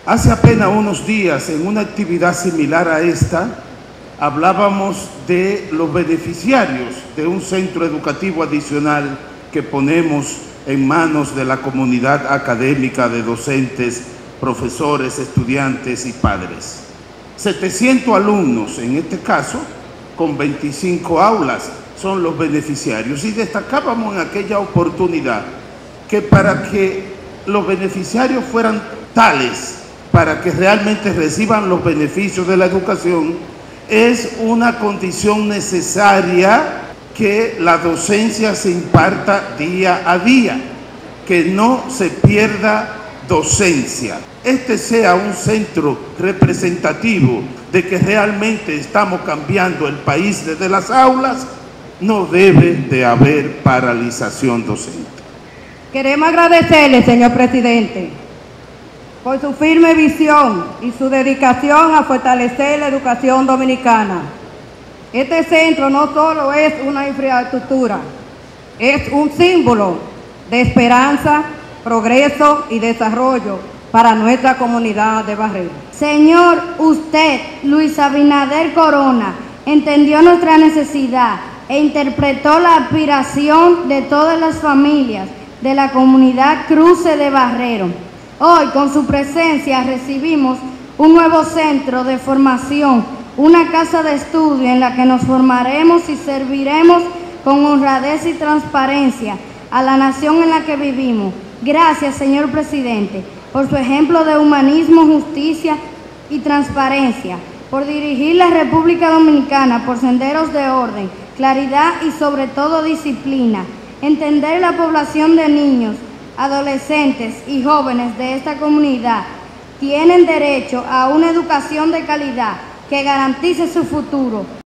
Hace apenas unos días, en una actividad similar a esta, hablábamos de los beneficiarios de un centro educativo adicional que ponemos en manos de la comunidad académica de docentes, profesores, estudiantes y padres. 700 alumnos, en este caso, con 25 aulas, son los beneficiarios. Y destacábamos en aquella oportunidad que para que los beneficiarios fueran tales, para que realmente reciban los beneficios de la educación, es una condición necesaria que la docencia se imparta día a día, que no se pierda docencia. Este sea un centro representativo de que realmente estamos cambiando el país desde las aulas, no debe de haber paralización docente. Queremos agradecerle, señor presidente, por su firme visión y su dedicación a fortalecer la educación dominicana. Este centro no solo es una infraestructura, es un símbolo de esperanza, progreso y desarrollo para nuestra comunidad de Barreras. Señor, usted, Luis Abinader Corona, entendió nuestra necesidad e interpretó la aspiración de todas las familias de la comunidad Cruce de Barreros. Hoy, con su presencia, recibimos un nuevo centro de formación, una casa de estudio en la que nos formaremos y serviremos con honradez y transparencia a la nación en la que vivimos. Gracias, señor presidente, por su ejemplo de humanismo, justicia y transparencia, por dirigir la República Dominicana por senderos de orden, claridad y sobre todo disciplina, entender la población de niños, adolescentes y jóvenes de esta comunidad tienen derecho a una educación de calidad que garantice su futuro.